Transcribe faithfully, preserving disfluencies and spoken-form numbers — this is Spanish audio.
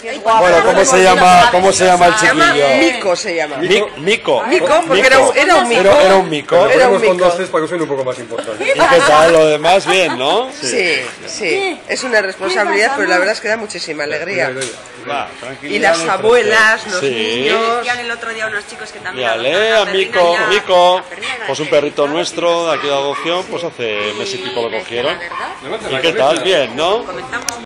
Bueno, ¿cómo se llama, cómo se llama el Se llama chiquillo? Mico, se llama. Mi- Mico. Mico, porque era un, era un mico. Era, era un mico. Pero Era un ponemos con mico. dos Cs para que suene un poco más importante. ¿Y qué tal? Lo demás bien, ¿no? Sí, sí. Es una responsabilidad, pero la verdad es que da muchísima alegría. Va, Y tranquilidad las no abuelas, los Sí. niños. Decían el otro día unos chicos que también Ya adoptaron le, una a perrina Mico, ya- Mico, la perrina pues un de- perrito nuestro de aquí de adopción, pues hace mes y pico lo cogieron. Levanta ¿Y la qué cabeza. tal? Bien, ¿no? Comentamos